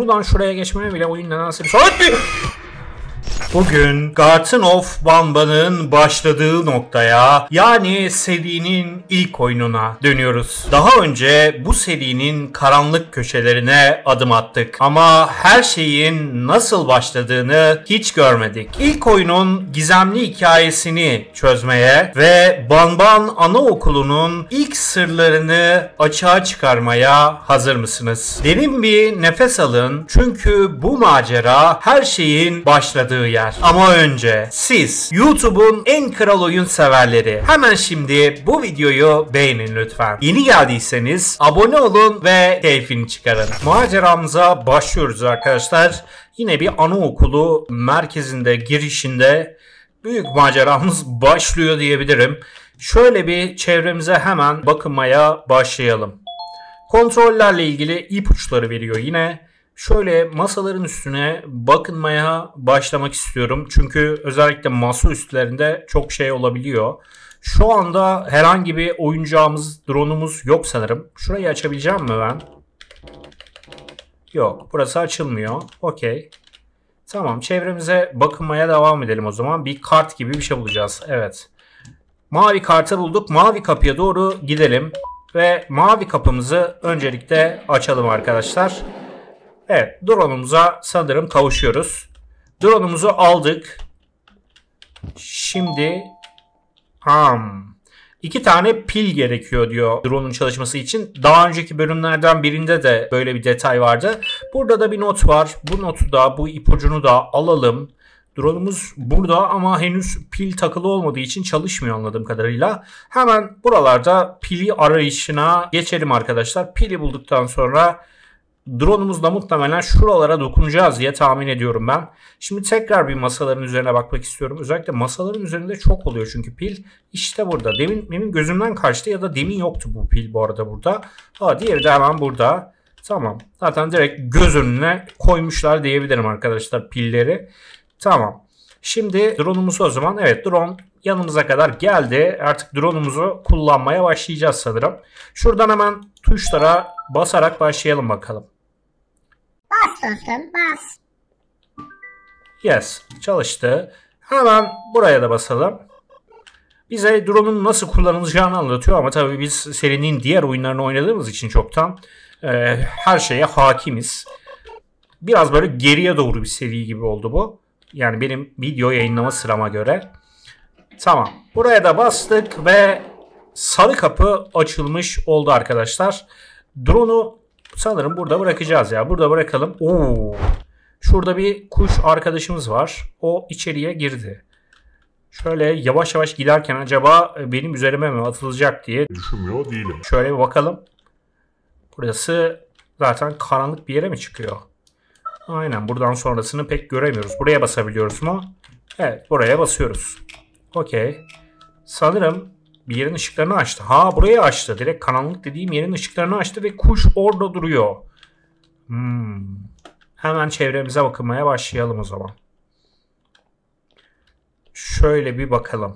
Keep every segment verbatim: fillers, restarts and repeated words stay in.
Buradan şuraya geçmeye bile oyun nedense bir saat mi? Bugün Garden of Banban'ın başladığı noktaya, yani serinin ilk oyununa dönüyoruz. Daha önce bu serinin karanlık köşelerine adım attık. Ama her şeyin nasıl başladığını hiç görmedik. İlk oyunun gizemli hikayesini çözmeye ve Banban Anaokulu'nun ilk sırlarını açığa çıkarmaya hazır mısınız? Derin bir nefes alın, çünkü bu macera her şeyin başladığı yer. Ama önce siz YouTube'un en kral oyun severleri hemen şimdi bu videoyu beğenin lütfen. Yeni geldiyseniz abone olun ve keyfini çıkarın. Maceramıza başlıyoruz arkadaşlar. Yine bir anaokulu merkezinde, girişinde büyük maceramız başlıyor diyebilirim. Şöyle bir çevremize hemen bakınmaya başlayalım. Kontrollerle ilgili ipuçları veriyor yine. Şöyle masaların üstüne bakınmaya başlamak istiyorum. Çünkü özellikle masa üstlerinde çok şey olabiliyor. Şu anda herhangi bir oyuncağımız, drone'umuz yok sanırım. Şurayı açabileceğim mi ben? Yok, burası açılmıyor. Okey. Tamam, çevremize bakınmaya devam edelim o zaman. Bir kart gibi bir şey bulacağız. Evet. Mavi kartı bulduk. Mavi kapıya doğru gidelim. Ve mavi kapımızı öncelikle açalım arkadaşlar. Evet, drone'umuza sanırım kavuşuyoruz. Drone'umuzu aldık. Şimdi ham. İki tane pil gerekiyor diyor drone'un çalışması için. Daha önceki bölümlerden birinde de böyle bir detay vardı. Burada da bir not var. Bu notu da, bu ipucunu da alalım. Drone'umuz burada ama henüz pil takılı olmadığı için çalışmıyor anladığım kadarıyla. Hemen buralarda pili arayışına geçelim arkadaşlar. Pili bulduktan sonra drone'umuzla muhtemelen şuralara dokunacağız diye tahmin ediyorum ben. Şimdi tekrar bir masaların üzerine bakmak istiyorum. Özellikle masaların üzerinde çok oluyor çünkü pil. İşte burada. Demin benim gözümden kaçtı ya da demin yoktu bu pil bu arada burada. Ha, diğeri de hemen burada. Tamam. Zaten direkt göz önüne koymuşlar diyebilirim arkadaşlar pilleri. Tamam. Şimdi drone'umuz o zaman. Evet, drone yanımıza kadar geldi. Artık drone'umuzu kullanmaya başlayacağız sanırım. Şuradan hemen tuşlara basarak başlayalım bakalım. Bas dostum, bas. Yes, çalıştı. Hemen buraya da basalım. Bize drone'un nasıl kullanılacağını anlatıyor ama tabii biz serinin diğer oyunlarını oynadığımız için çoktan e, her şeye hakimiz. Biraz böyle geriye doğru bir seri gibi oldu bu. Yani benim video yayınlama sırama göre. Tamam. Buraya da bastık ve sarı kapı açılmış oldu arkadaşlar. Drone'u sanırım burada bırakacağız ya. Burada bırakalım. Oo. Şurada bir kuş arkadaşımız var. O içeriye girdi. Şöyle yavaş yavaş giderken acaba benim üzerime mi atılacak diye düşünmüyor değilim. Şöyle bir bakalım. Burası zaten karanlık bir yere mi çıkıyor? Aynen, buradan sonrasını pek göremiyoruz. Buraya basabiliyoruz mu? Evet, buraya basıyoruz. Okey. Sanırım bir yerin ışıklarını açtı. Ha, burayı açtı. Direkt karanlık dediğim yerin ışıklarını açtı ve kuş orada duruyor. Hmm. Hemen çevremize bakmaya başlayalım o zaman. Şöyle bir bakalım.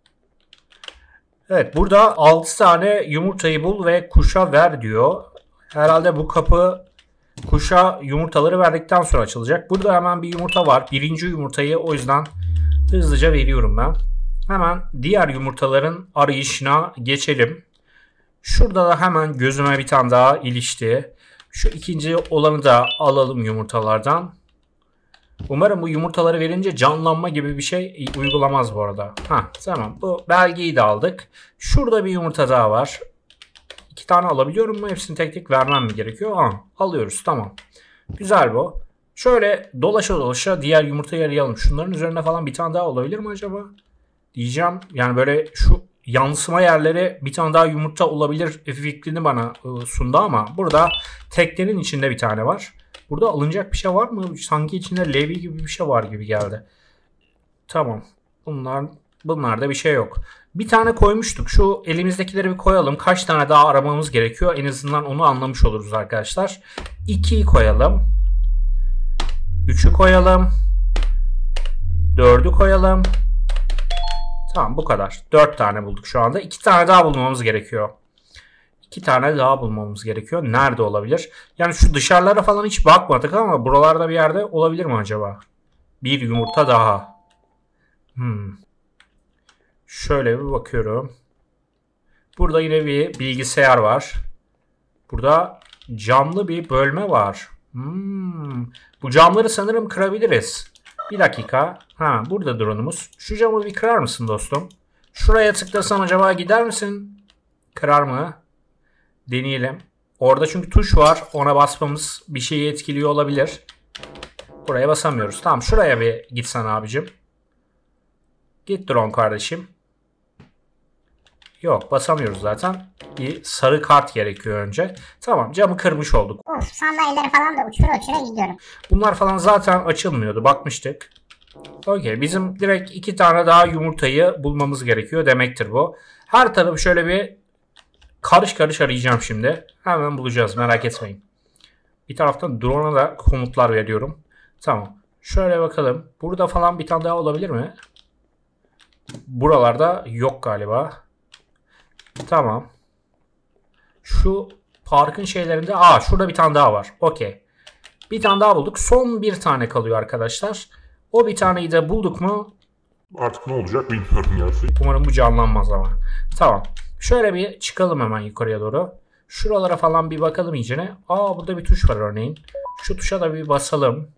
Evet, burada altı tane yumurtayı bul ve kuşa ver diyor. Herhalde bu kapı kuşa yumurtaları verdikten sonra açılacak. Burada hemen bir yumurta var. Birinci yumurtayı o yüzden hızlıca veriyorum ben. Hemen diğer yumurtaların arayışına geçelim. Şurada da hemen gözüme bir tane daha ilişti. Şu ikinci olanı da alalım yumurtalardan. Umarım bu yumurtaları verince canlanma gibi bir şey uygulamaz bu arada. Ha, tamam, bu belgeyi de aldık. Şurada bir yumurta daha var. İki tane alabiliyorum mu? Hepsini tek tek vermem mi gerekiyor? Aa, alıyoruz, tamam. Güzel bu. Şöyle dolaşa dolaşa diğer yumurtayı arayalım. Şunların üzerine falan bir tane daha olabilir mi acaba? Diyeceğim. Yani böyle şu yansıma yerleri bir tane daha yumurta olabilir fikrini bana sundu ama burada teklerin içinde bir tane var. Burada alınacak bir şey var mı? Sanki içinde levye gibi bir şey var gibi geldi. Tamam. Bunlar, bunlarda bir şey yok. Bir tane koymuştuk. Şu elimizdekileri bir koyalım. Kaç tane daha aramamız gerekiyor? En azından onu anlamış oluruz arkadaşlar. ikiyi koyalım. üçü koyalım. dördü koyalım. Tamam, bu kadar. dört tane bulduk şu anda. iki tane daha bulmamız gerekiyor. İki tane daha bulmamız gerekiyor. Nerede olabilir? Yani şu dışarılara falan hiç bakmadık ama buralarda bir yerde olabilir mi acaba? Bir yumurta daha. Hmm. Şöyle bir bakıyorum. Burada yine bir bilgisayar var. Burada camlı bir bölme var. Hmm. Bu camları sanırım kırabiliriz. Bir dakika. Ha, burada drone'umuz. Şu camı bir kırar mısın dostum? Şuraya tıklasam acaba gider misin? Kırar mı? Deneyelim. Orada çünkü tuş var. Ona basmamız bir şeyi etkiliyor olabilir. Buraya basamıyoruz. Tamam, şuraya bir gitsen abicim. Git drone kardeşim. Yok, basamıyoruz zaten. Bir sarı kart gerekiyor önce. Tamam, camı kırmış olduk. Of, sandalyeleri falan da uçura uçura gidiyorum. Bunlar falan zaten açılmıyordu. Bakmıştık. Okey, bizim direkt iki tane daha yumurtayı bulmamız gerekiyor demektir bu. Her tarafı şöyle bir karış karış arayacağım şimdi. Hemen bulacağız, merak etmeyin. Bir taraftan drone'a da komutlar veriyorum. Tamam. Şöyle bakalım. Burada falan bir tane daha olabilir mi? Buralarda yok galiba. Tamam. Şu parkın şeylerinde... Aa, şurada bir tane daha var. Okey. Bir tane daha bulduk. Son bir tane kalıyor arkadaşlar. O bir taneyi de bulduk mu? Artık ne olacak bilmiyorum ya. Umarım bu canlanmaz ama. Tamam. Şöyle bir çıkalım hemen yukarıya doğru. Şuralara falan bir bakalım iyicene. Aa, burada bir tuş var örneğin. Şu tuşa da bir basalım.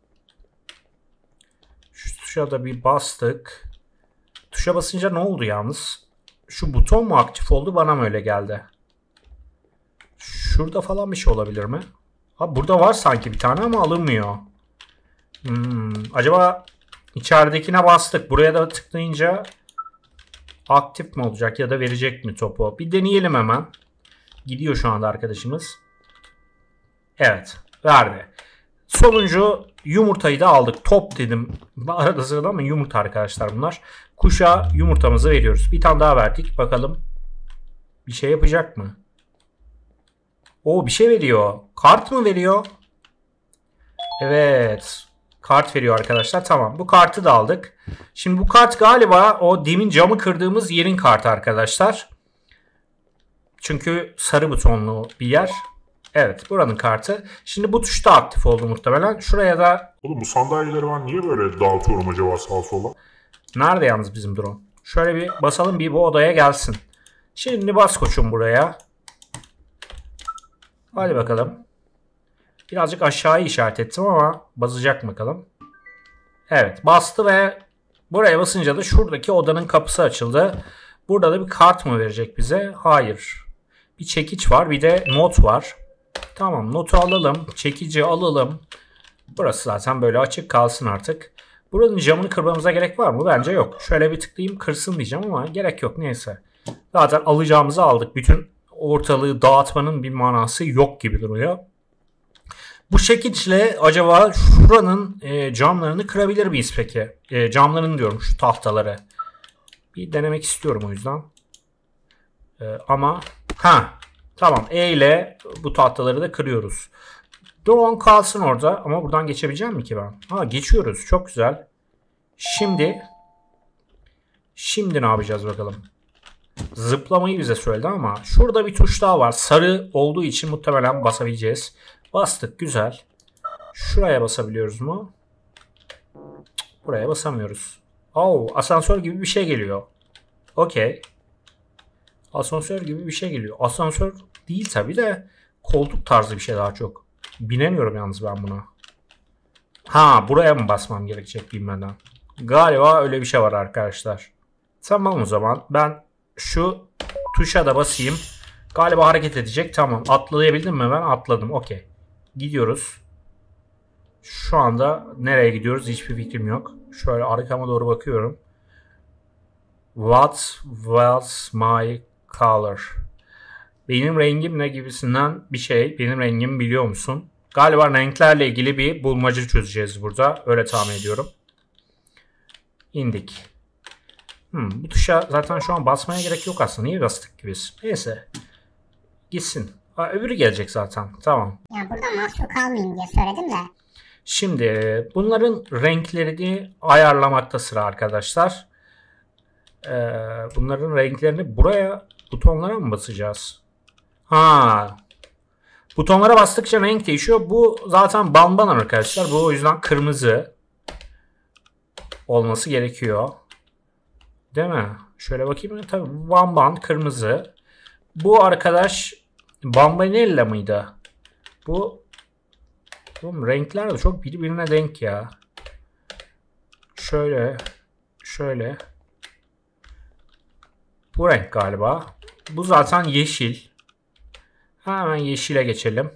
Şu tuşa da bir bastık. Tuşa basınca ne oldu yalnız? Şu buton mu aktif oldu? Bana mı öyle geldi? Şurada falan bir şey olabilir mi? Ha, burada var sanki bir tane ama alınmıyor. Hmm, acaba içeridekine bastık. Buraya da tıklayınca aktif mi olacak ya da verecek mi topu? Bir deneyelim hemen. Gidiyor şu anda arkadaşımız. Evet, verdi. Sonuncu yumurtayı da aldık. Top dedim. Arada sırada ama yumurta arkadaşlar bunlar. Kuşa yumurtamızı veriyoruz. Bir tane daha verdik. Bakalım bir şey yapacak mı? Oo, bir şey veriyor. Kart mı veriyor? Evet. Kart veriyor arkadaşlar. Tamam. Bu kartı da aldık. Şimdi bu kart galiba o demin camı kırdığımız yerin kartı arkadaşlar. Çünkü sarı butonlu bir yer. Evet, buranın kartı. Şimdi bu tuş da aktif oldu muhtemelen. Şuraya da... Oğlum bu sandalyeleri ben niye böyle dağıtıyorum acaba sağa sola? Nerede yalnız bizim drone? Şöyle bir basalım, bir bu odaya gelsin. Şimdi bas koçum buraya. Hadi bakalım. Birazcık aşağıya işaret ettim ama basacak bakalım. Evet, bastı ve buraya basınca da şuradaki odanın kapısı açıldı. Burada da bir kart mı verecek bize? Hayır. Bir çekiç var, bir de not var. Tamam, notu alalım. Çekici alalım. Burası zaten böyle açık kalsın artık. Buranın camını kırmamıza gerek var mı? Bence yok. Şöyle bir tıklayayım, kırsın diyeceğim ama gerek yok. Neyse. Zaten alacağımızı aldık. Bütün ortalığı dağıtmanın bir manası yok gibi duruyor. Bu çekiçle acaba şuranın e, camlarını kırabilir miyiz peki? E, camlarını diyorum, şu tahtaları. Bir denemek istiyorum o yüzden. E, ama ha tamam, E ile bu tahtaları da kırıyoruz. Drone kalsın orada ama buradan geçebileceğim mi ki ben? Ha, geçiyoruz. Çok güzel. Şimdi şimdi ne yapacağız bakalım? Zıplamayı bize söyledi ama şurada bir tuş daha var. Sarı olduğu için muhtemelen basabileceğiz. Bastık, güzel. Şuraya basabiliyoruz mu? Buraya basamıyoruz. Oo, asansör gibi bir şey geliyor. Okey. Asansör gibi bir şey geliyor. Asansör değil tabi de koltuk tarzı bir şey daha çok. Binemiyorum yalnız ben buna. Ha, buraya mı basmam gerekecek bilmeden? Galiba öyle bir şey var arkadaşlar. Tamam, o zaman ben şu tuşa da basayım. Galiba hareket edecek. Tamam, atlayabildim mi ben? Atladım. Okey. Gidiyoruz. Şu anda nereye gidiyoruz hiçbir fikrim yok. Şöyle arkama doğru bakıyorum. What was my color? Benim rengim ne gibisinden bir şey. Benim rengimi biliyor musun? Galiba renklerle ilgili bir bulmaca çözeceğiz burada. Öyle tahmin ediyorum. İndik. Hmm, bu tuşa zaten şu an basmaya gerek yok aslında. Niye bastık ki biz? Neyse. Gitsin. Ha, öbürü gelecek zaten. Tamam. Ya burada mahsur kalmayayım diye söyledim de. Şimdi bunların renklerini ayarlamakta sıra arkadaşlar. Ee, bunların renklerini buraya butonlara mı basacağız? Ha. Butonlara bastıkça renk değişiyor. Bu zaten banban arkadaşlar. Bu o yüzden kırmızı olması gerekiyor. Değil mi? Şöyle bakayım. Tabii banban kırmızı. Bu arkadaş Bambanella mıydı? Bu oğlum, renkler de çok birbirine denk ya. Şöyle şöyle. Bu renk galiba. Bu zaten yeşil. Hemen yeşile geçelim.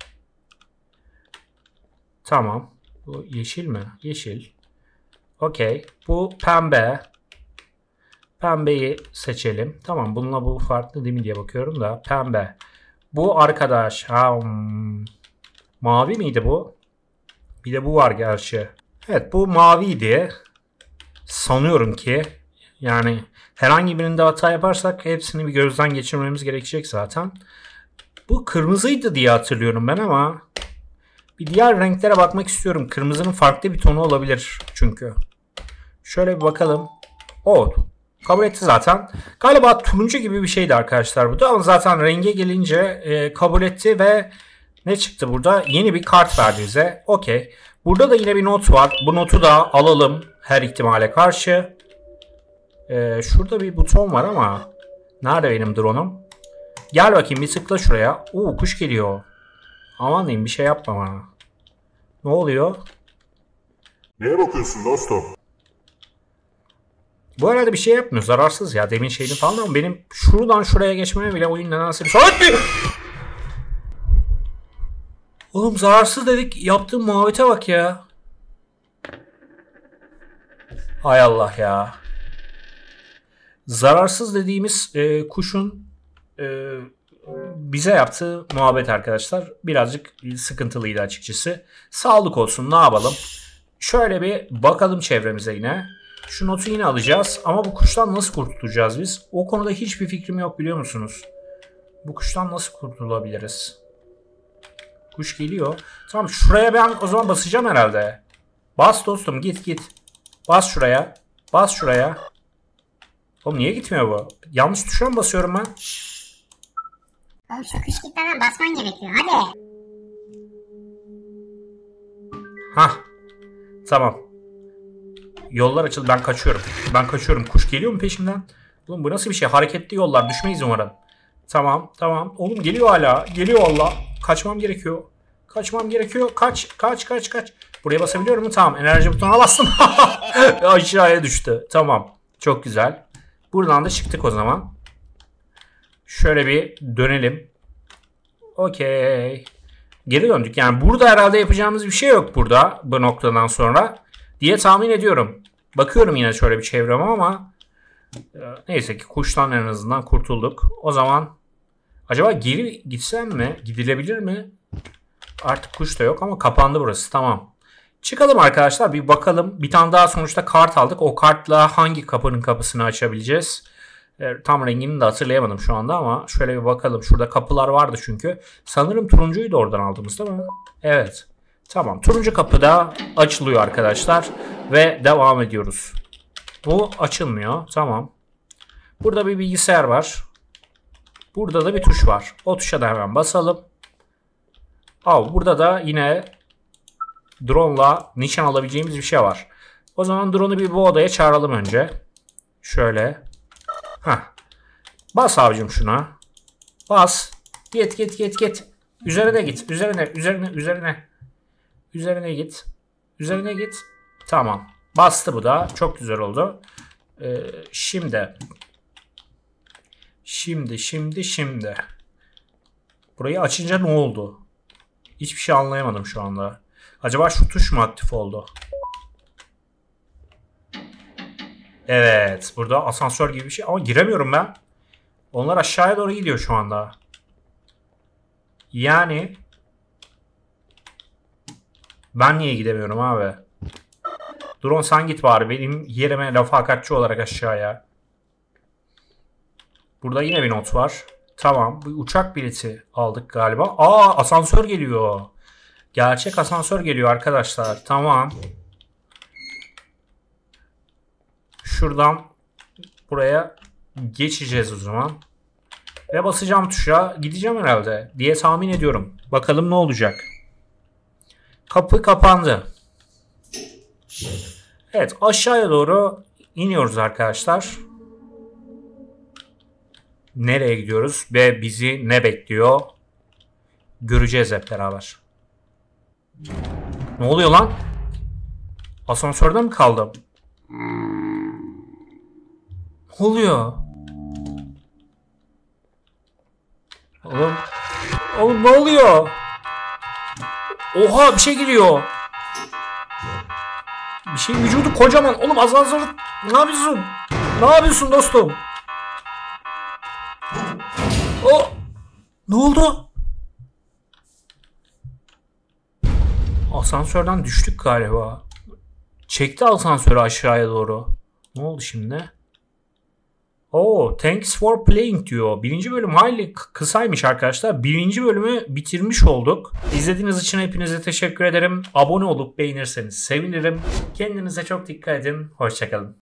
Tamam. Bu yeşil mi? Yeşil. Okey. Bu pembe. Pembeyi seçelim. Tamam. Bununla bu farklı değil mi diye bakıyorum da. Pembe. Bu arkadaş. Ha, hmm. Mavi miydi bu? Bir de bu var gerçi. Evet, bu maviydi. Sanıyorum ki. Yani herhangi birinde hata yaparsak hepsini bir gözden geçirmemiz gerekecek zaten. Bu kırmızıydı diye hatırlıyorum ben ama bir diğer renklere bakmak istiyorum. Kırmızının farklı bir tonu olabilir çünkü. Şöyle bir bakalım. O kabul etti zaten. Galiba turuncu gibi bir şeydi arkadaşlar bu da ama zaten renge gelince e, kabul etti ve ne çıktı burada? Yeni bir kart verdi bize. Okey. Burada da yine bir not var. Bu notu da alalım her ihtimale karşı. Ee, şurada bir buton var ama nerede benim drone'um? Gel bakayım bir tıkla şuraya. Oo, kuş geliyor. Aman diyeyim bir şey yapma bana. Ne oluyor? Neye bakıyorsun dostum? Bu arada bir şey yapmıyor. Zararsız ya. Demin şeyini falan ama benim şuradan şuraya geçmeme bile oyun nedense bir şey etmiyor. Oğlum zararsız dedik. Yaptığım muhabbete bak ya. Hay Allah ya. Zararsız dediğimiz e, kuşun e, bize yaptığı muhabbet arkadaşlar birazcık sıkıntılıydı açıkçası. Sağlık olsun, ne yapalım. Şöyle bir bakalım çevremize yine. Şu notu yine alacağız ama bu kuştan nasıl kurtulacağız biz? O konuda hiçbir fikrim yok biliyor musunuz? Bu kuştan nasıl kurtulabiliriz? Kuş geliyor. Tamam, şuraya ben o zaman basacağım herhalde. Bas dostum, git git. Bas şuraya. Bas şuraya. Oğlum niye gitmiyor bu? Yanlış tuşa mı basıyorum ben? Oğlum şu kış gitmeden basman gerekiyor. Hadi. Hah. Tamam. Yollar açıldı. Ben kaçıyorum. Ben kaçıyorum. Kuş geliyor mu peşimden? Oğlum bu nasıl bir şey? Hareketli yollar. Düşmeyiz umarım. Tamam. Tamam. Oğlum geliyor hala. Geliyor valla. Kaçmam gerekiyor. Kaçmam gerekiyor. Kaç. Kaç. Kaç. Kaç. Buraya basabiliyor muyum? Tamam. Enerji butonuna bastım. Aşağıya düştü. Tamam. Çok güzel. Buradan da çıktık o zaman. Şöyle bir dönelim. Okey. Geri döndük. Yani burada herhalde yapacağımız bir şey yok burada. Bu noktadan sonra. Diye tahmin ediyorum. Bakıyorum yine şöyle bir çevreme ama neyse ki kuştan en azından kurtulduk. O zaman acaba geri gitsem mi? Gidilebilir mi? Artık kuş da yok ama kapandı burası. Tamam. Çıkalım arkadaşlar, bir bakalım. Bir tane daha sonuçta kart aldık. O kartla hangi kapının kapısını açabileceğiz? E, tam rengini de hatırlayamadım şu anda ama şöyle bir bakalım. Şurada kapılar vardı çünkü. Sanırım turuncuyu da oradan aldığımız değil mi? Evet. Tamam. Turuncu kapı da açılıyor arkadaşlar. Ve devam ediyoruz. Bu açılmıyor. Tamam. Burada bir bilgisayar var. Burada da bir tuş var. O tuşa da hemen basalım. Aa, burada da yine drone'la nişan alabileceğimiz bir şey var. O zaman drone'u bir bu odaya çağıralım önce. Şöyle. Heh. Bas abicim şuna. Bas. Git git git git. Üzerine git. Üzerine üzerine üzerine. Üzerine git. Üzerine git. Tamam. Bastı bu da. Çok güzel oldu. Ee, şimdi. Şimdi şimdi şimdi. Burayı açınca ne oldu? Hiçbir şey anlayamadım şu anda. Acaba şu tuş mu aktif oldu? Evet. Burada asansör gibi bir şey. Ama giremiyorum ben. Onlar aşağıya doğru gidiyor şu anda. Yani ben niye gidemiyorum abi? Drone sen git bari. Benim yerime lafakatçı olarak aşağıya. Burada yine bir not var. Tamam. Bir uçak bileti aldık galiba. Aa, asansör geliyor. Gerçek asansör geliyor arkadaşlar. Tamam. Şuradan buraya geçeceğiz o zaman. Ve basacağım tuşa gideceğim herhalde diye tahmin ediyorum. Bakalım ne olacak. Kapı kapandı. Evet, aşağıya doğru iniyoruz arkadaşlar. Nereye gidiyoruz ve bizi ne bekliyor? Göreceğiz hep beraber. Ne oluyor lan? Asansörde mi kaldım? Ne oluyor? Oğlum, oğlum ne oluyor? Oha, bir şey geliyor. Bir şey vücudu kocaman. Oğlum asansör, ne yapıyorsun? Ne yapıyorsun dostum? O, ne oldu? Asansörden düştük galiba. Çekti asansörü aşağıya doğru. Ne oldu şimdi? Oo, thanks for playing diyor. Birinci bölüm hayli kısaymış arkadaşlar. Birinci bölümü bitirmiş olduk. İzlediğiniz için hepinize teşekkür ederim. Abone olup beğenirseniz sevinirim. Kendinize çok dikkat edin. Hoşçakalın.